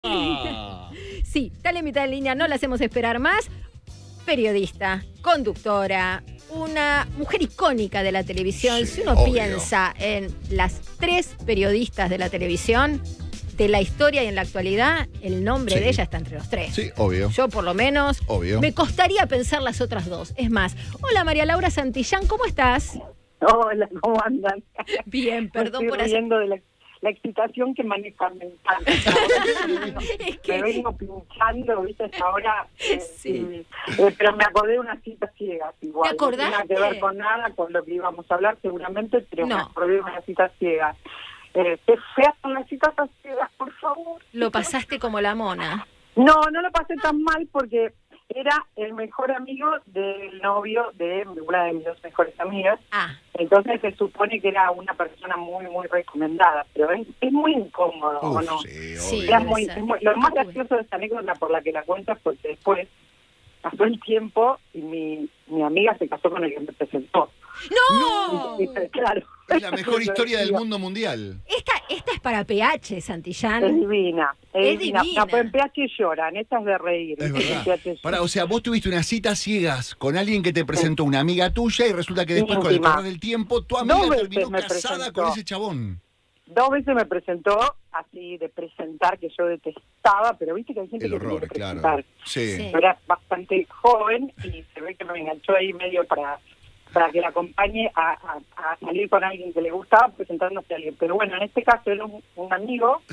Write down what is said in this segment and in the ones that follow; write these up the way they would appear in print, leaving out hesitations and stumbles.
Sí, dale mitad de línea, no la hacemos esperar más. Periodista, conductora, una mujer icónica de la televisión. Sí, si uno obvio. piensa en las 3 periodistas de la televisión, de la historia y en la actualidad, el nombre de ella está entre los 3. Sí, obvio. Yo, por lo menos, me costaría pensar las otras 2. Es más, hola María Laura Santillán, ¿cómo estás? Hola, ¿cómo andan? Bien, perdón por hacer... de la excitación que manejan mental. Es que... Me vengo pinchando, ¿viste? Hasta ahora. Sí. Pero me acordé de unas citas ciegas igual. ¿Te acordaste? No tiene que ver con nada, con lo que íbamos a hablar seguramente, pero No. me acordé de unas citas ciegas. Qué feas son las citas ciegas, por favor. Lo pasaste como la mona. No, no lo pasé tan mal porque era el mejor amigo del novio de una de mis 2 mejores amigas. Ah. Entonces se supone que era una persona muy, muy recomendada, pero es muy incómodo, ¿o no? Sí, Lo más gracioso de esta anécdota por la que la cuento fue que después pasó el tiempo y mi amiga se casó con el que me presentó. ¡No! Claro. Es la mejor historia del mundo mundial. Esta es para PH, Santillán. Es divina. Es divina. No, pero en PH lloran, esta es de reír. Es verdad. O sea, vos tuviste una cita ciegas con alguien que te presentó una amiga tuya y resulta que después, con el correr del tiempo, tu amiga terminó casada con ese chabón. 2 veces me presentó así de presentar, que yo detestaba, pero viste que hay gente el horror, que tiene que claro. presentar. Sí. Yo era bastante joven y se ve que me enganchó ahí medio para que la acompañe a salir con alguien que le gustaba presentándose a alguien. Pero bueno, en este caso era un amigo,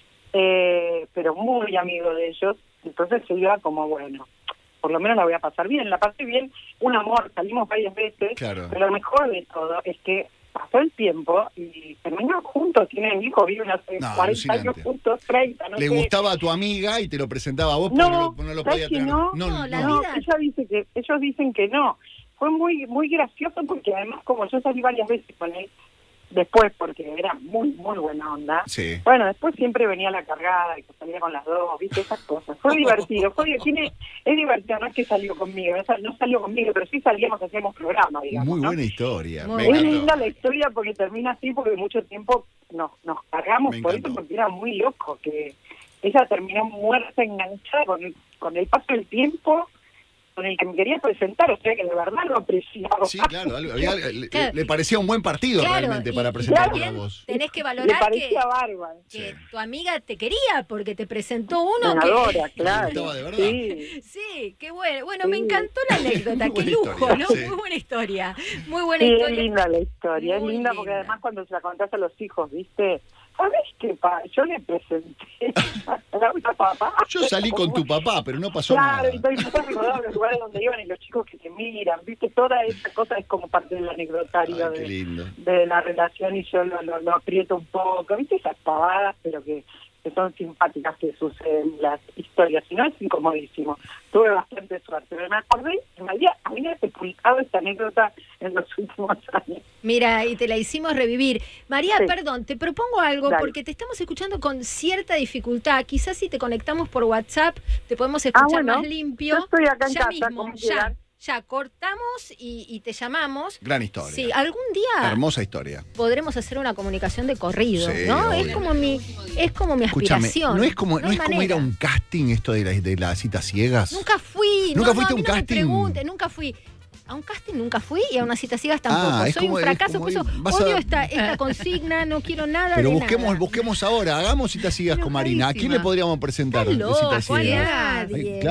pero muy amigo de ellos, entonces se iba como, bueno, por lo menos la voy a pasar bien. La pasé bien, un amor, salimos varias veces, claro. Pero lo mejor de todo es que pasó el tiempo y terminaron juntos, tienen hijos, viven hace 40 años juntos, 30, no sé. Le gustaba a tu amiga y te lo presentaba a vos, no, porque no lo podía tener. No, ellos dicen que no. Fue muy muy gracioso porque además como yo salí varias veces con él, después porque era muy muy buena onda. Sí. Bueno, después siempre venía la cargada y que salía con las 2, viste, esas cosas. Fue divertido, es divertido, no es que salió conmigo, no salió conmigo, pero sí salíamos, hacíamos programa, digamos. Muy ¿no? buena historia. Es linda la historia porque termina así, porque mucho tiempo nos cargamos por eso, porque era muy loco, que ella terminó muerta, enganchada con el paso del tiempo, con el que me quería presentar, o sea que de verdad lo apreciaba. Sí, claro, le parecía un buen partido realmente para presentarte a vos. Tenés que valorar le parecía bárbaro. Que tu amiga te quería porque te presentó uno ganadora, que... claro. De verdad. Sí, qué bueno. Bueno, me encantó la anécdota, qué lujo, ¿no? Muy buena historia. Muy buena historia. Es linda la historia, es linda porque además cuando se la contás a los hijos, ¿viste? ¿Sabés qué? Yo le presenté a una papá. Yo salí con tu papá, pero no pasó nada. nada. Claro, y estoy recordando los lugares donde iban y los chicos que te miran, ¿viste? Toda esa cosa es como parte del anecdotario de la relación y yo lo aprieto un poco, ¿viste? Esas pavadas, pero que son simpáticas que suceden las historias, si no es incomodísimo. Tuve bastante suerte, pero me acordé que me había publicado esta anécdota en los últimos años. Mira, y te la hicimos revivir. María, perdón, te propongo algo, porque te estamos escuchando con cierta dificultad. Quizás si te conectamos por WhatsApp, te podemos escuchar más limpio. Yo estoy acá en casa, mismo, ya cortamos y te llamamos. Gran historia. Sí, algún día. Hermosa historia. Podremos hacer una comunicación de corrido, sí, ¿no? Obvio. Es como mi aspiración. No es como ir a un casting esto de las citas ciegas. Nunca fui. ¿Nunca fuiste a un casting? Me pregunte, nunca fui. A un casting nunca fui y a una cita ciegas tampoco. Soy un fracaso, por eso odio esta consigna, no quiero nada. Pero de busquemos ahora, hagamos citas ciegas con Marina. ¿A quién le podríamos presentar de citas ciegas?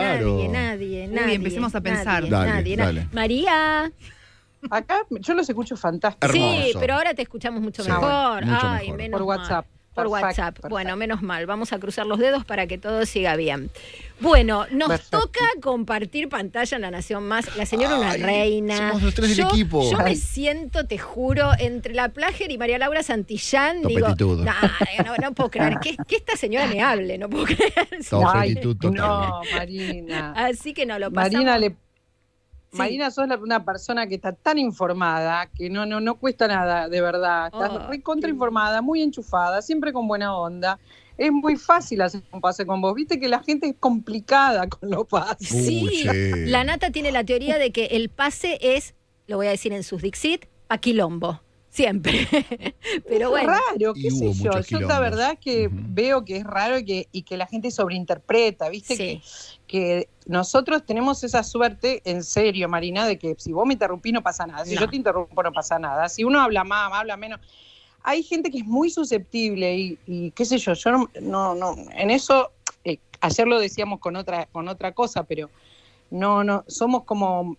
Nadie. Empecemos a pensar. Nadie. María. Acá yo los escucho fantásticos. Sí, pero ahora te escuchamos mucho mejor. Mucho mejor. Menos por WhatsApp. Por WhatsApp. Bueno, menos mal. Vamos a cruzar los dedos para que todo siga bien. Bueno, nos toca compartir pantalla en La Nación Más. La señora una reina. Somos los 3 del equipo. Yo me siento, te juro, entre la Plager y María Laura Santillán. Topetitudo. No puedo creer que esta señora me hable. No puedo creer. Topetitud total. No, Marina. Así que no lo pasamos. Marina, sos una persona que está tan informada que no cuesta nada, de verdad. Estás recontrainformada, muy enchufada, siempre con buena onda. Es muy fácil hacer un pase con vos. Viste que la gente es complicada con los pases. Sí, la Nata tiene la teoría de que el pase es, lo voy a decir en sus Dixit, pa' quilombo. Siempre. Pero bueno. Es raro, qué sé yo. Yo la verdad que veo que es raro y que la gente sobreinterpreta, ¿viste? Sí. Que nosotros tenemos esa suerte, en serio, Marina, de que si vos me interrumpís no pasa nada. Si yo te interrumpo no pasa nada. Si uno habla más, habla menos. Hay gente que es muy susceptible y qué sé yo, no, en eso, ayer lo decíamos con otra cosa, pero no, somos como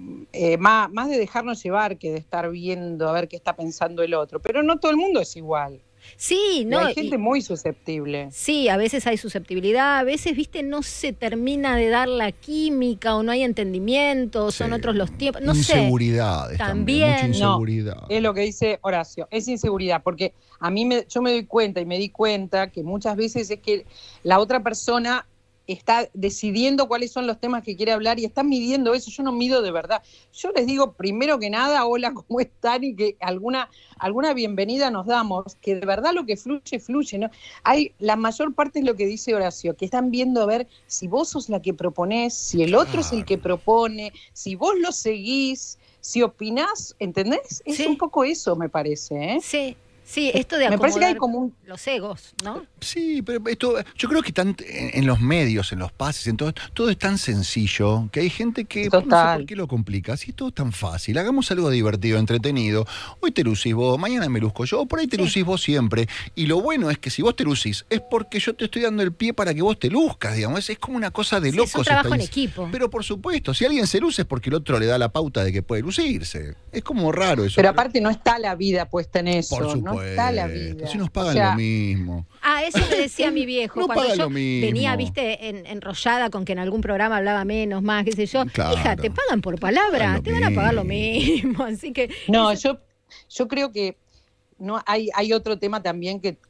más de dejarnos llevar que de estar viendo a ver qué está pensando el otro, pero no todo el mundo es igual. Sí, no. Hay gente muy susceptible. Sí, a veces hay susceptibilidad, a veces, viste, no se termina de dar la química o no hay entendimiento, son otros los tiempos, no sé. Inseguridades también. Mucha inseguridad. No, es lo que dice Horacio, es inseguridad, porque yo me doy cuenta y me di cuenta que muchas veces es que la otra persona está decidiendo cuáles son los temas que quiere hablar y está midiendo eso. Yo no mido de verdad. Yo les digo, primero que nada, hola, ¿cómo están? Y que alguna bienvenida nos damos, que de verdad lo que fluye, fluye, ¿no? La mayor parte es lo que dice Horacio, que están viendo a ver si vos sos la que proponés, si el otro es el que propone, si vos lo seguís, si opinás, ¿entendés? Es un poco eso, me parece, ¿eh? Sí, esto de acomodar me parece que hay como los egos, ¿no? Sí, pero esto, yo creo que en los medios, en los pases, en todo es tan sencillo que hay gente que no sé por qué lo complica. Si todo es tan fácil, hagamos algo divertido, entretenido. Hoy te lucís vos, mañana me luzco yo, por ahí te lucís vos siempre. Y lo bueno es que si vos te lucís, es porque yo te estoy dando el pie para que vos te luzcas, digamos. Es como una cosa de locos. Es un trabajo en equipo. Pero por supuesto, si alguien se luce es porque el otro le da la pauta de que puede lucirse. Es como raro eso. Pero aparte no está la vida puesta en eso. Por supuesto. No está la vida. Si nos pagan lo mismo. Eso me decía mi viejo. Cuando yo venía, viste, enrollada con que en algún programa hablaba menos, más, qué sé yo. Claro. Hija, te pagan por palabra, te van a pagar lo mismo. Así que. No, yo creo que no hay otro tema también que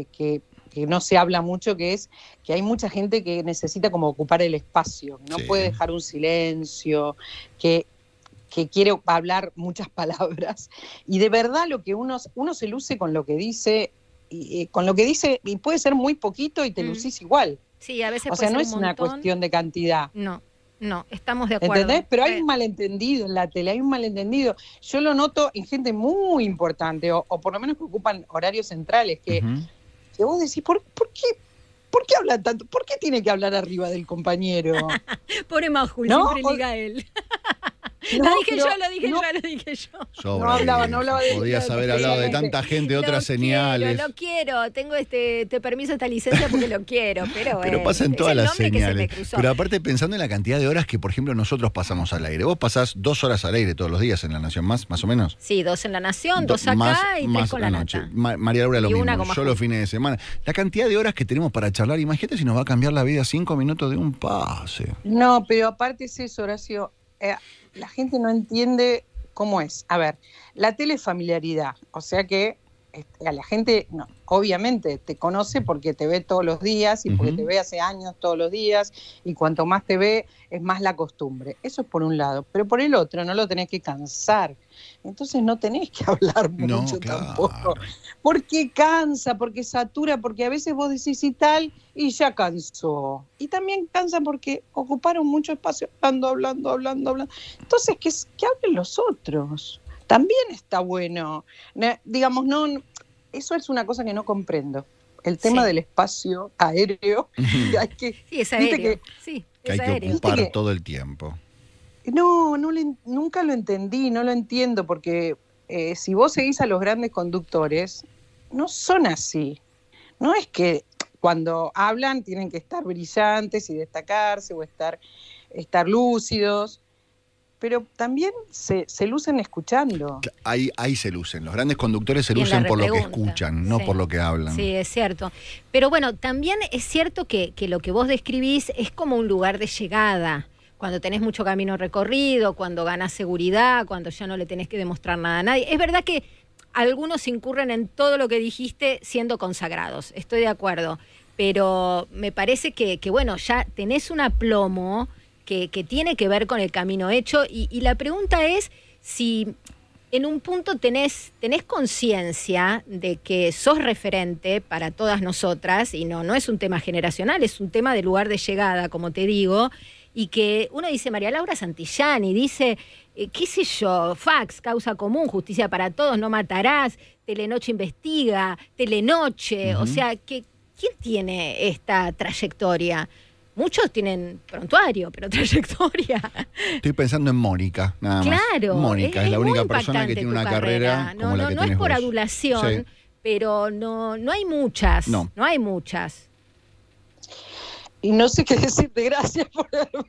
no se habla mucho, que es que hay mucha gente que necesita como ocupar el espacio, no puede dejar un silencio, que quiere hablar muchas palabras. Y de verdad lo que uno se luce con lo que dice, y puede ser muy poquito y te lucís igual. Sí, a veces o sea, no es una cuestión de cantidad. No, estamos de acuerdo. ¿Entendés? Pero hay un malentendido en la tele, hay un malentendido. Yo lo noto en gente muy importante, o por lo menos que ocupan horarios centrales, que vos decís, ¿por qué hablan tanto? ¿Por qué tiene que hablar arriba del compañero? Pobre Majul, siempre liga él. Lo dije yo. No hablaba de... Podías haber hablado de tanta gente, de otras señales. Lo quiero, tengo te permiso esta licencia porque lo quiero, pero pasa en todas las señales. Pero aparte pensando en la cantidad de horas que, por ejemplo, nosotros pasamos al aire. Vos pasás 2 horas al aire todos los días en La Nación, más o menos. Sí, 2 en La Nación, 2 acá y 3 con la noche. María Laura lo mismo, yo los fines de semana. La cantidad de horas que tenemos para charlar, imagínate si nos va a cambiar la vida 5 minutos de un pase. No, pero aparte es eso, Horacio. La gente no entiende cómo es. A ver, la tele es familiaridad, o sea que a la gente, obviamente, te conoce porque te ve todos los días y porque te ve hace años todos los días, y cuanto más te ve, es más la costumbre. Eso es por un lado, pero por el otro no lo tenés que cansar. Entonces no tenés que hablar mucho tampoco. Porque cansa, porque satura, porque a veces vos decís y tal, y ya cansó. Y también cansa porque ocuparon mucho espacio hablando. Entonces, que hablen los otros. También está bueno. Digamos, eso es una cosa que no comprendo. El tema del espacio aéreo. Sí, es aéreo. Que hay que ocupar todo el tiempo. Nunca lo entendí, no lo entiendo, porque si vos seguís a los grandes conductores, no son así. No es que cuando hablan tienen que estar brillantes y destacarse o estar lúcidos, pero también se lucen escuchando. Ahí se lucen. Los grandes conductores se lucen por lo que escuchan, no por lo que hablan. Sí, es cierto. Pero bueno, también es cierto que lo que vos describís es como un lugar de llegada. Cuando tenés mucho camino recorrido, cuando ganás seguridad, cuando ya no le tenés que demostrar nada a nadie. Es verdad que algunos incurren en todo lo que dijiste siendo consagrados, estoy de acuerdo. Pero me parece que bueno, ya tenés un aplomo que tiene que ver con el camino hecho. Y la pregunta es si en un punto tenés conciencia de que sos referente para todas nosotras, y no es un tema generacional, es un tema de lugar de llegada, como te digo, y que uno dice, María Laura Santillán, dice, qué sé yo, Fax, Causa Común, Justicia para Todos, No Matarás, Telenoche Investiga, Telenoche, o sea, ¿quién tiene esta trayectoria? Muchos tienen prontuario, pero trayectoria. Estoy pensando en Mónica, nada más. Claro. Mónica es la única persona que tiene una carrera como la que tenés es por vos. adulación, pero no hay muchas. No hay muchas. Y no sé qué decirte, gracias por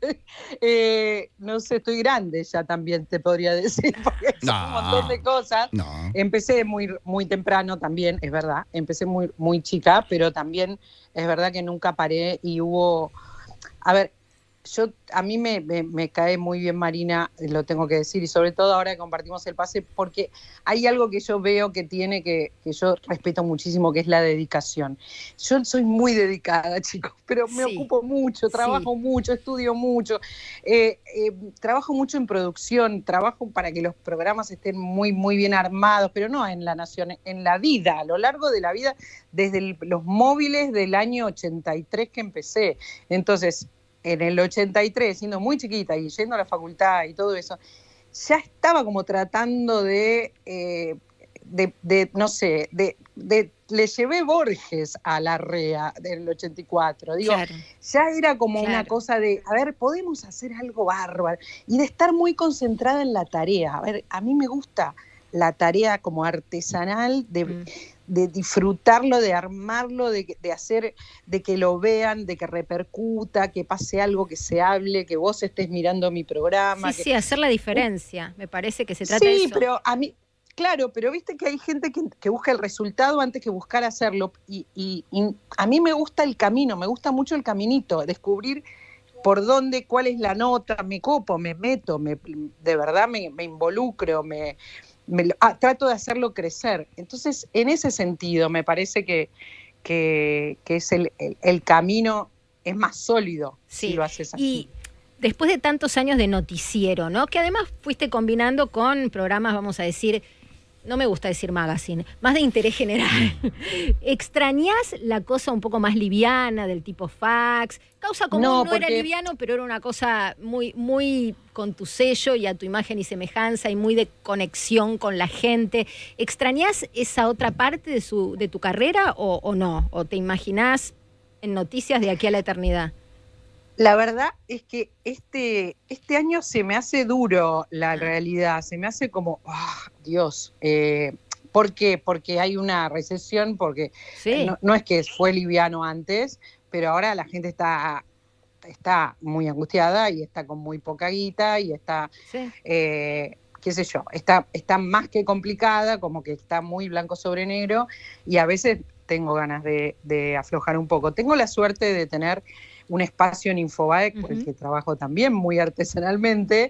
no sé, estoy grande ya también, te podría decir, porque son un montón de cosas. Empecé muy, muy temprano también, es verdad, empecé muy, muy chica, pero también es verdad que nunca paré y hubo... A ver, a mí me cae muy bien Marina, lo tengo que decir, y sobre todo ahora que compartimos el pase, porque hay algo que yo veo que tiene que yo respeto muchísimo, que es la dedicación. Yo soy muy dedicada, chicos, pero me ocupo mucho, trabajo mucho, estudio mucho, trabajo mucho en producción, trabajo para que los programas estén muy, muy bien armados, pero no en la nación, en la vida, a lo largo de la vida, desde los móviles del año 83 que empecé. Entonces, en el 83, siendo muy chiquita y yendo a la facultad y todo eso, ya estaba como tratando no sé, le llevé Borges a Larrea del 84. Digo, ya era como una cosa de, a ver, podemos hacer algo bárbaro. Y de estar muy concentrada en la tarea. A ver, a mí me gusta la tarea como artesanal de disfrutarlo, de armarlo, de hacer, de que lo vean, de que repercuta, que pase algo, que se hable, que vos estés mirando mi programa. Sí, hacer la diferencia, me parece que se trata de eso. Sí, pero a mí, claro, pero viste que hay gente que busca el resultado antes que buscar hacerlo, y a mí me gusta el camino, me gusta mucho el caminito, descubrir por dónde, cuál es la nota, me copo, me meto, de verdad me involucro, trato de hacerlo crecer. Entonces, en ese sentido, me parece que es el camino es más sólido si lo haces así. Y después de tantos años de noticiero, ¿no? Que además fuiste combinando con programas, vamos a decir, no me gusta decir magazine, más de interés general. ¿Extrañás la cosa un poco más liviana del tipo fax? Causa Común no era liviano, pero era una cosa muy, muy con tu sello y a tu imagen y semejanza y muy de conexión con la gente. ¿Extrañás esa otra parte de tu carrera o no? ¿O te imaginás en noticias de aquí a la eternidad? La verdad es que este año se me hace duro la realidad, se me hace como, Dios, ¿por qué? Porque hay una recesión, porque no es que fue liviano antes, pero ahora la gente está muy angustiada y está con muy poca guita y está, qué sé yo, está más que complicada, como que está muy blanco sobre negro y a veces tengo ganas de aflojar un poco. Tengo la suerte de tener un espacio en Infobae, por el que trabajo también muy artesanalmente,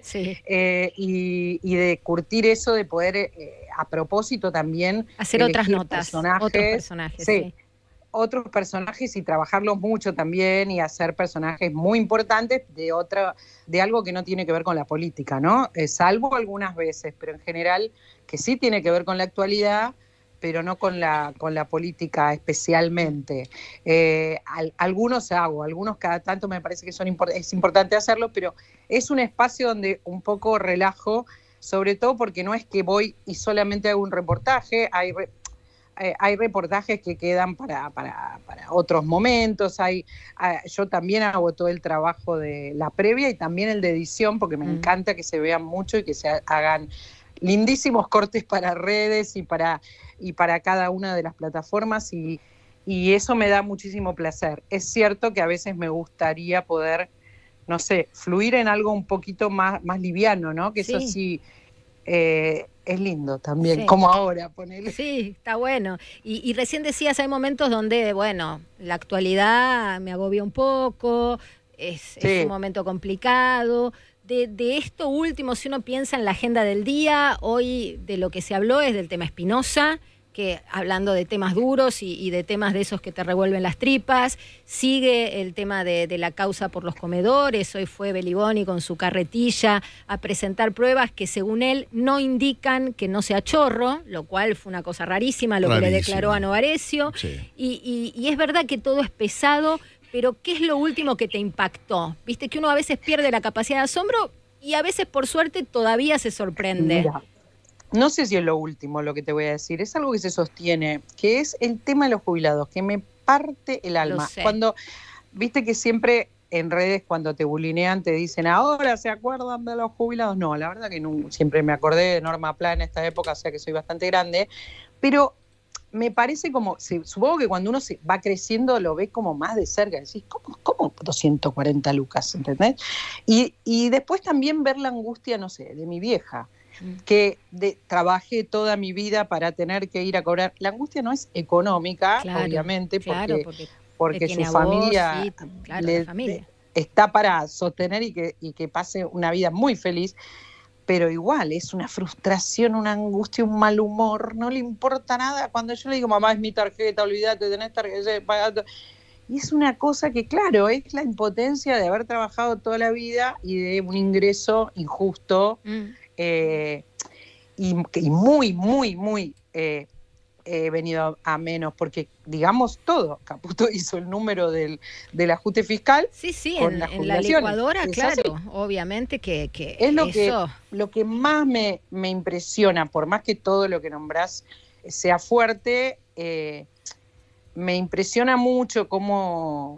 y de curtir eso, de poder, a propósito también, hacer otras notas, otros personajes. Otros personajes y trabajarlos mucho también y hacer personajes muy importantes de algo que no tiene que ver con la política, ¿no? Salvo algunas veces, pero en general que sí tiene que ver con la actualidad, pero no con la política especialmente. Algunos algunos cada tanto me parece que es importante hacerlo, pero es un espacio donde un poco relajo, sobre todo porque no es que voy y solamente hago un reportaje, hay reportajes que quedan para otros momentos, yo también hago todo el trabajo de la previa y también el de edición, porque me encanta que se vean mucho y que se hagan lindísimos cortes para redes y para cada una de las plataformas y eso me da muchísimo placer. Es cierto que a veces me gustaría poder, no sé, fluir en algo un poquito más liviano, ¿no? Que eso sí es lindo también, como ahora, ponele. Sí, está bueno. Y recién decías, hay momentos donde, bueno, la actualidad me agobia un poco, es un momento complicado. De esto último, si uno piensa en la agenda del día, hoy de lo que se habló es del tema Espinosa, que hablando de temas duros y de temas de esos que te revuelven las tripas, sigue el tema de la causa por los comedores. Hoy fue Beliboni con su carretilla a presentar pruebas que según él no indican que no sea chorro, lo cual fue una cosa rarísima, lo que le declaró a Novarecio. Sí. Y es verdad que todo es pesado, pero ¿qué es lo último que te impactó? Viste que uno a veces pierde la capacidad de asombro y a veces por suerte todavía se sorprende. Mira. No sé si es lo último lo que te voy a decir, es algo que se sostiene, que es el tema de los jubilados, que me parte el alma. Cuando, viste que siempre en redes cuando te bulinean te dicen, ahora se acuerdan de los jubilados. No, la verdad que no, siempre me acordé de Norma Pla en esta época, o sea que soy bastante grande, pero me parece como, supongo que cuando uno se va creciendo lo ve como más de cerca, decís, ¿cómo 240 lucas? ¿Entendés? Y después también ver la angustia, no sé, de mi vieja, que trabajé toda mi vida para tener que ir a cobrar. La angustia no es económica, claro, obviamente, porque su familia, familia está para sostener y que pase una vida muy feliz, pero igual es una frustración, una angustia, un mal humor, no le importa nada. Cuando yo le digo, mamá, es mi tarjeta, olvídate, tenés tarjeta, y es una cosa que, claro, es la impotencia de haber trabajado toda la vida y de un ingreso injusto, y muy, muy, muy venido a menos, porque digamos todo, Caputo hizo el número del ajuste fiscal. Sí, en la licuadora, claro, obviamente que es lo que más me impresiona, por más que todo lo que nombrás sea fuerte, me impresiona mucho cómo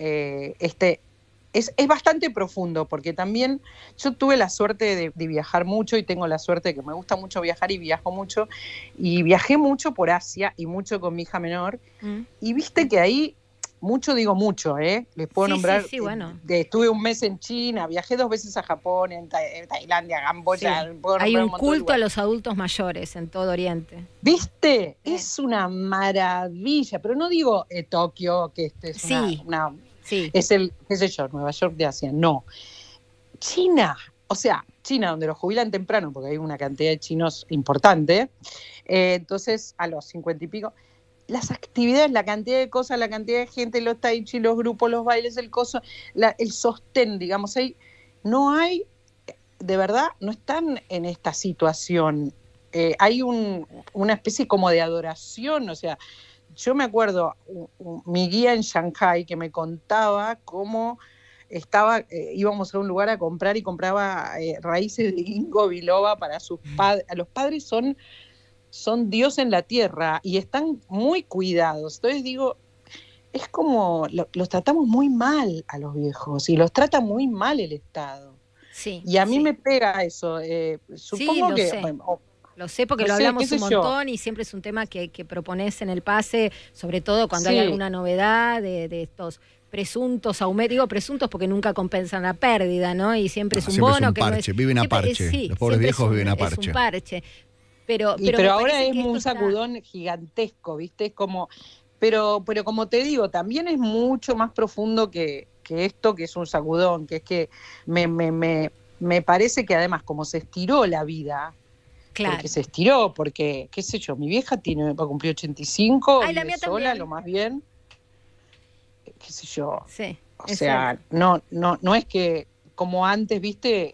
es bastante profundo, porque también yo tuve la suerte de viajar mucho y tengo la suerte de que me gusta mucho viajar y viajo mucho, y viajé mucho por Asia y mucho con mi hija menor, y viste que ahí, digo mucho, les puedo nombrar, bueno. Estuve un mes en China, viajé 2 veces a Japón, en Tailandia, Camboya. Sí. Hay un culto a los adultos mayores en todo Oriente. ¿Viste? Es una maravilla, pero no digo Tokio, que es una sí. Es el, qué sé yo, Nueva York de Asia. No. China, China, donde los jubilan temprano, porque hay una cantidad de chinos importante. Entonces, a los 50 y pico, las actividades, la cantidad de cosas, la cantidad de gente, los tai chi, los grupos, los bailes, el sostén, digamos, no hay, de verdad, no están en esta situación. Hay una especie como de adoración, o sea, yo me acuerdo, mi guía en Shanghái que me contaba cómo íbamos a un lugar a comprar y compraba raíces de ginkgo biloba para sus padres. Los padres son Dios en la tierra y están muy cuidados. Entonces digo, es como, los tratamos muy mal a los viejos y los trata muy mal el Estado. Sí, y a mí me pega eso. Supongo que... Sé. Lo sé porque lo hablamos un montón y siempre es un tema que propones en el pase, sobre todo cuando hay alguna novedad de estos presuntos aumentos. Digo presuntos porque nunca compensan la pérdida, ¿no? Y siempre es un bono. Es un que parche, viven a parche. Los pobres viejos viven a parche. Es un parche. Pero ahora es un sacudón gigantesco, ¿viste? Es como... Pero como te digo, también es mucho más profundo que esto, que es un sacudón, que es que me parece que además como se estiró la vida... Claro. Porque se estiró, porque, qué sé yo, mi vieja va a cumplir 85, la mía sola, también. lo más bien, qué sé yo. Sí, o sea, no es que, como antes, viste,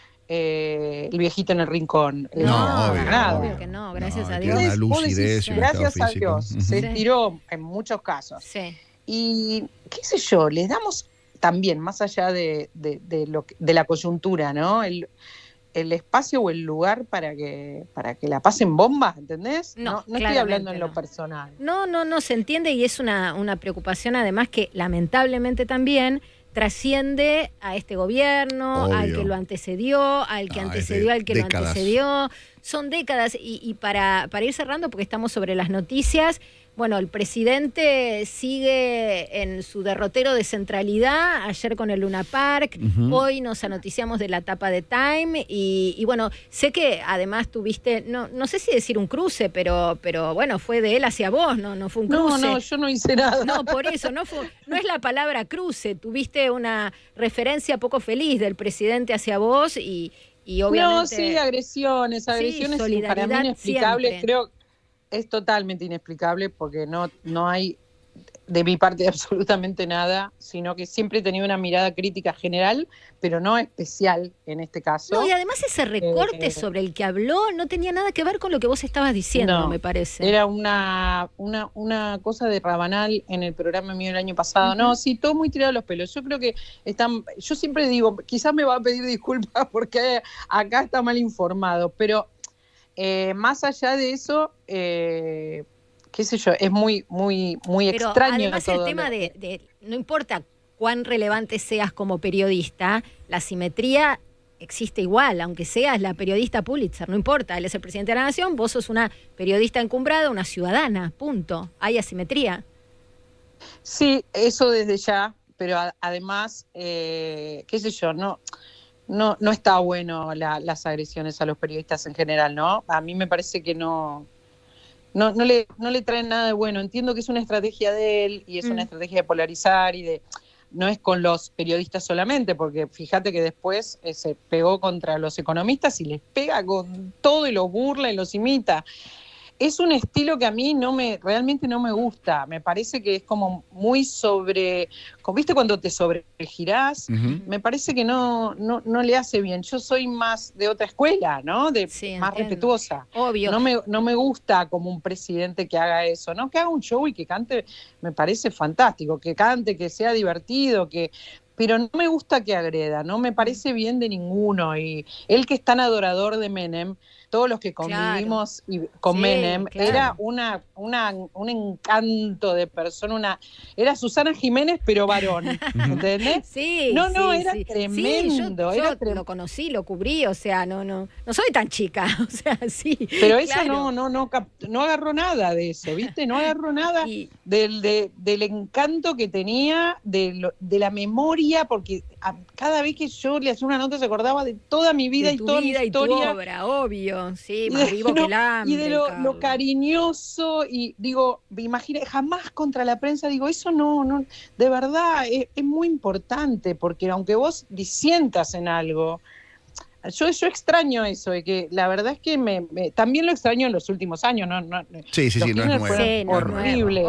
el viejito en el rincón. No, obvio que no, gracias a Dios. Una lucidez, gracias a Dios, se estiró en muchos casos. Sí. Y, qué sé yo, les damos también, más allá de la coyuntura, ¿no? El espacio o el lugar para que la pasen bomba, ¿entendés? No estoy hablando en lo personal. No, se entiende y es una preocupación además que lamentablemente también trasciende a este gobierno, obvio, al que lo antecedió, al que antecedió al que décadas. lo antecedió. Son décadas y para ir cerrando, porque estamos sobre las noticias, bueno, el presidente sigue en su derrotero de centralidad, ayer con el Luna Park, hoy nos anoticiamos de la tapa de Time y bueno, sé que además tuviste, no sé si decir un cruce, pero bueno, fue de él hacia vos, no fue un cruce. No, yo no hice nada. No, por eso, no es la palabra cruce, tuviste una referencia poco feliz del presidente hacia vos y obviamente... No, sí, agresiones sí, para mí inexplicables, siempre. creo... Es totalmente inexplicable porque no hay de mi parte absolutamente nada, sino que siempre he tenido una mirada crítica general, pero no especial en este caso. No, y además ese recorte sobre el que habló no tenía nada que ver con lo que vos estabas diciendo, me parece. Era una cosa de Rabanal en el programa mío el año pasado. No, sí, todo muy tirado a los pelos. Yo creo que yo siempre digo, quizás me va a pedir disculpas porque acá está mal informado, pero más allá de eso, qué sé yo, es muy pero extraño. Además todo el tema de no importa cuán relevante seas como periodista, la simetría existe igual, aunque seas la periodista Pulitzer, no importa, él es el presidente de la nación, vos sos una periodista encumbrada, una ciudadana, punto. Hay asimetría. Sí, eso desde ya, pero además, qué sé yo, no está bueno las agresiones a los periodistas en general, ¿no? A mí me parece que no le traen nada de bueno. Entiendo que es una estrategia de él y es una estrategia de polarizar y no es con los periodistas solamente, porque fíjate que después se pegó contra los economistas y les pega con todo y los burla y los imita. Es un estilo que a mí realmente no me gusta. Me parece que es como muy ¿viste cuando te sobregirás? Me parece que no le hace bien. Yo soy más de otra escuela, ¿no? Más respetuosa. Obvio. No me gusta como un presidente que haga eso, ¿no? Que haga un show y que cante, me parece fantástico. Que cante, que sea divertido, pero no me gusta que agreda, no me parece bien de ninguno. Y él que es tan adorador de Menem, todos los que convivimos con Menem, era un encanto de persona, era Susana Jiménez, pero varón, ¿entendés? Era tremendo. Yo lo conocí, lo cubrí, o sea, no soy tan chica, o sea, sí. Pero eso no agarró nada de eso, ¿viste? No agarró nada del encanto que tenía, de la memoria, porque cada vez que yo le hacía una nota se acordaba de toda mi vida y toda mi historia. Y tu obra, obvio. Sí, más vivo que el hambre. Y de lo cariñoso, y digo, imagínate, jamás contra la prensa, digo, eso no, de verdad, es muy importante, porque aunque vos disientas en algo, yo extraño eso, de que la verdad es que también lo extraño en los últimos años, Sí, no es nuevo.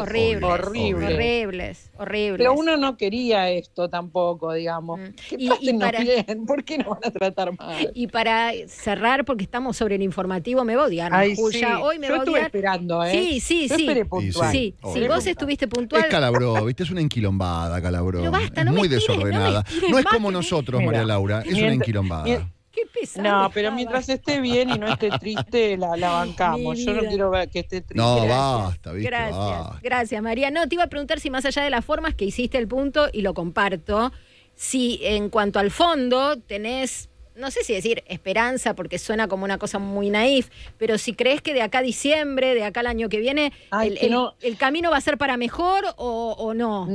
Horribles. Pero uno no quería esto tampoco, digamos. Bien, ¿por qué no van a tratar mal? Y para cerrar, porque estamos sobre el informativo, me va a odiar, Julia. Hoy me va a odiar. Yo estuve esperando, Sí. Yo esperé puntual. Sí, vos estuviste puntual. Es Calabró, ¿viste? Es una enquilombada, Calabró. Pero basta, es muy desordenada. No es como nosotros, María Laura, es una enquilombada. Qué pesado. No, pero mientras esté bien y no esté triste, la bancamos. Yo no quiero ver que esté triste. No, basta, ¿viste? Gracias, María. No, te iba a preguntar si más allá de las formas que hiciste el punto, y lo comparto, si en cuanto al fondo tenés, no sé si decir esperanza, porque suena como una cosa muy naif, pero si crees que de acá a diciembre, de acá al año que viene, el camino va a ser para mejor o no.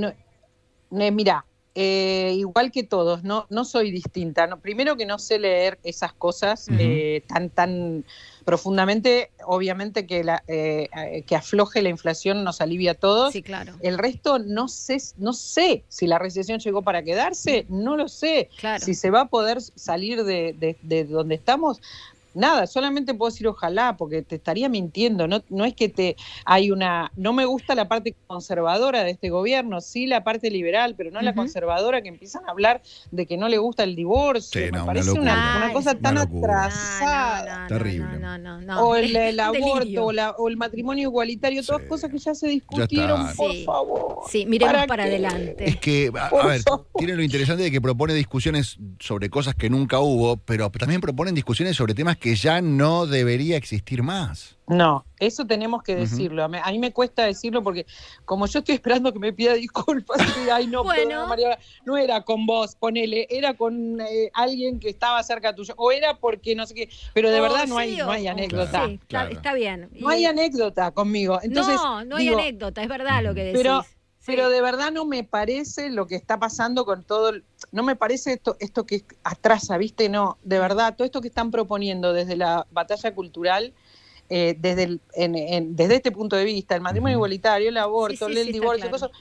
Mirá. Igual que todos, no soy distinta. Primero que no sé leer esas cosas tan profundamente. Obviamente que afloje la inflación nos alivia a todos. Sí, claro. El resto no sé si la recesión llegó para quedarse, no lo sé. Claro. Si se va a poder salir de donde estamos. Nada, solamente puedo decir ojalá, porque te estaría mintiendo. No es que no me gusta la parte conservadora de este gobierno, sí la parte liberal, pero no la conservadora, que empiezan a hablar de que no le gusta el divorcio. Sí, me parece una cosa tan atrasada. Terrible. No. O el aborto, o el matrimonio igualitario, todas cosas que ya se discutieron, por favor. Sí, miremos para adelante. Es que, a ver, tiene lo interesante de que propone discusiones sobre cosas que nunca hubo, pero también proponen discusiones sobre temas que ya no debería existir más. No, eso tenemos que decirlo. A mí me cuesta decirlo porque como yo estoy esperando que me pida disculpas, bueno. María, no era con vos, ponele, era con alguien que estaba cerca tuyo, o era porque no sé qué, pero de verdad no hay anécdota. Sí, claro. Está bien. No hay anécdota conmigo. Entonces, no hay anécdota, es verdad lo que decís. Pero de verdad no me parece lo que está pasando con todo, no me parece esto que atrasa, ¿viste? No, de verdad, todo esto que están proponiendo desde la batalla cultural, desde este punto de vista, el matrimonio igualitario, el aborto, el divorcio, cosas,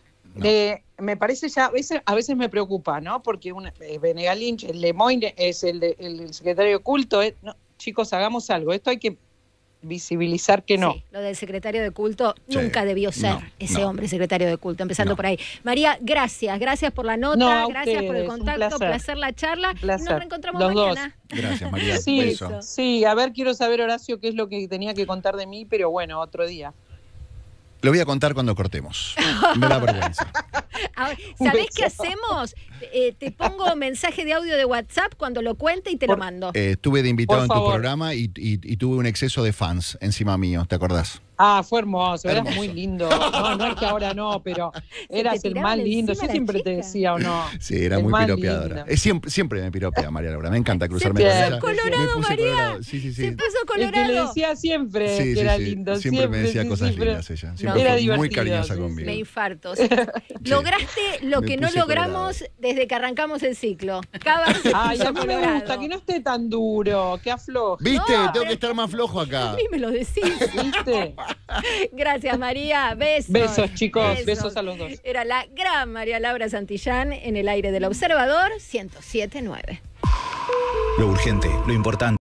me parece ya, a veces me preocupa, ¿no? Porque Benegal Lynch, Lemoyne es el secretario oculto, chicos, hagamos algo, esto hay que visibilizar que no. Sí, lo del secretario de culto nunca debió ser ese hombre secretario de culto, empezando por ahí. María, gracias por la nota, gracias por el contacto, placer la charla. Y nos reencontramos mañana. Gracias, María. Sí, beso. Sí, a ver, quiero saber, Horacio, qué es lo que tenía que contar de mí, pero bueno, otro día. Lo voy a contar cuando cortemos. Me da vergüenza. ¿Sabés qué hacemos? Te pongo mensaje de audio de WhatsApp cuando lo cuente y te lo mando. Estuve de invitado en tu programa y tuve un exceso de fans encima mío, ¿te acordás? Ah, fue hermoso, eras muy lindo. No es que ahora no, pero eras el más lindo. Yo siempre te decía, ¿o no? Sí, era muy piropeadora. Siempre me piropea María Laura, me encanta cruzarme con ella. Se puso colorado, María. Colorado. Sí. Se puso colorado. El que le decía siempre que era lindo. Siempre me decía cosas lindas ella. Siempre era fue divertido, muy cariñosa conmigo. Me infarto. Lograste lo que no logramos desde que arrancamos el ciclo. Ay, a mí me gusta que no esté tan duro, que afloje. ¿Viste? Tengo que estar más flojo acá. A mí me lo decís. ¿Viste? Gracias, María. Besos. Besos, chicos. Besos a los dos. Era la gran María Laura Santillán en el aire del Observador 107.9. Lo urgente, lo importante.